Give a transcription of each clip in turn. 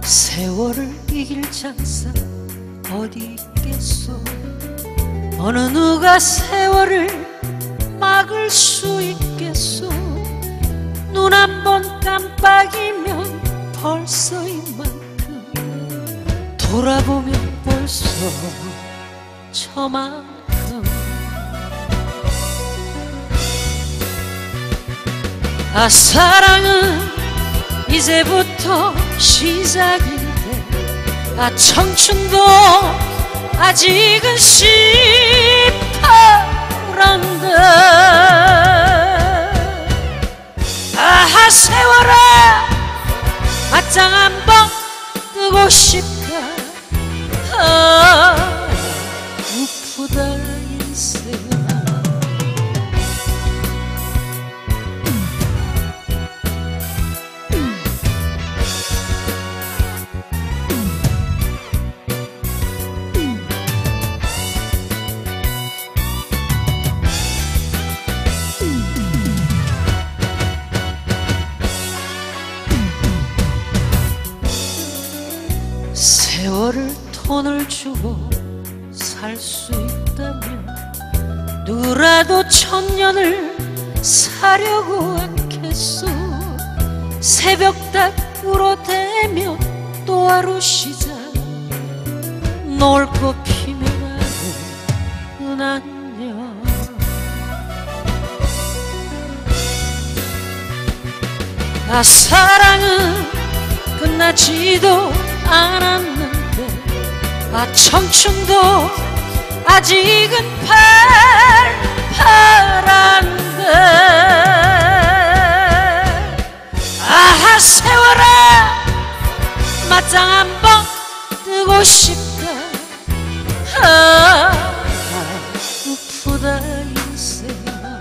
세월을 이길 장사 어디 있겠소. 어느 누가 세월을 막을 수 있겠소. 눈 한 번 깜빡이면 벌써 이만큼, 돌아보면 벌써 저만큼. 아, 사랑은 이제부터 시작인데, 아, 청춘도 아직은 시퍼런데. 아하, 세월아, 맞짱 한번 뜨고 싶다. 아, 우프다 인생아. 세월을 돈을 주고 살 수 있다면 누구라도 천년을 사려고 않겠소. 새벽 닭으로 되면 또 하루 시작, 노을 꽃 피면 하루는 안녕. 아, 사랑은 끝나지도 않았는데, 아, 청춘도 아직은 팔팔한데. 아하, 세월아, 맞짱 한번 뜨고 싶다. 아, 우프다 인생아.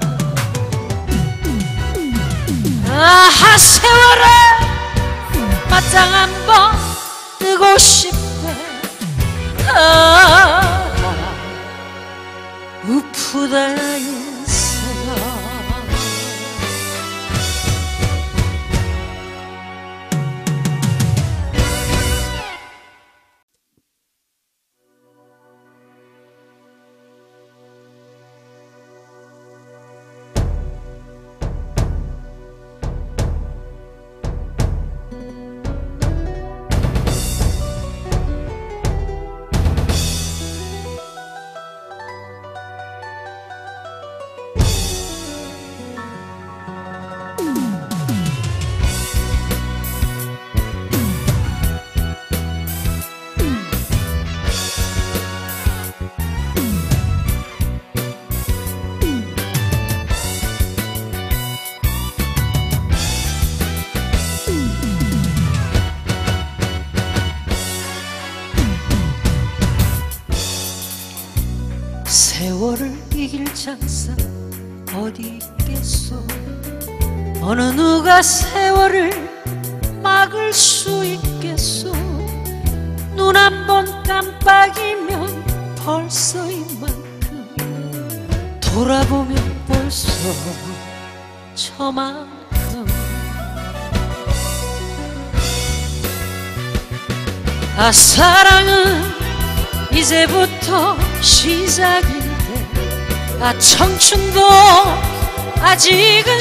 아하, 세월아, 맞짱 한번 뜨고 싶다. 아, 우프다 인생아. 세월을 이길 장사 어디 있겠소. 어느 누가 세월을 막을 수 있겠소. 눈 한 번 깜빡이면 벌써 이만큼, 돌아보면 벌써 저만큼. 아, 사랑은 이제부터 시작인데, 아, 청춘도 아직은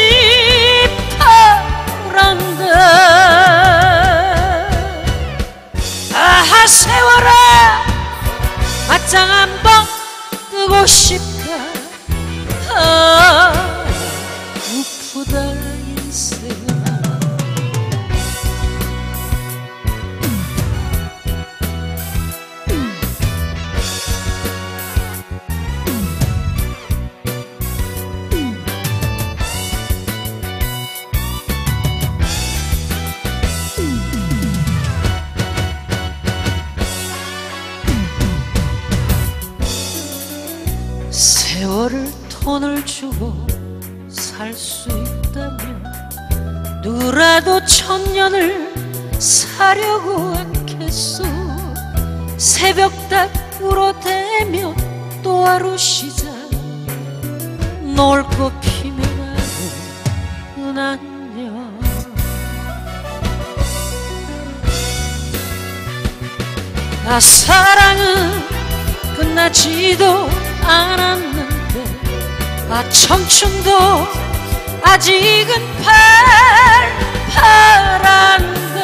시퍼런데. 아하, 세월아, 맞짱 한번 뜨고 싶다. 아, 우프다 인생아. 세월을 돈을 주고 살 수 있다면 누구라도 천년을 사려고 않겠소. 새벽 닭으로 되면 또 하루 시작, 노을 꽃 피면 하루는 안녕. 사랑은 끝나지도 않았는데 청춘도 아직은 팔팔한데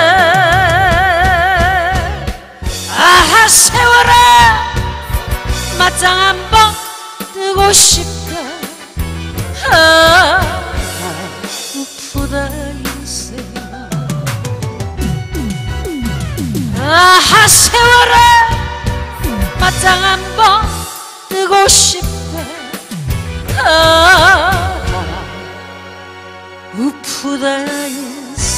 세월아 맞짱 한번 뜨고 싶다. 우프다 인생아. 세월아 맞짱 한번 뜨고 싶다. 우프다 인생.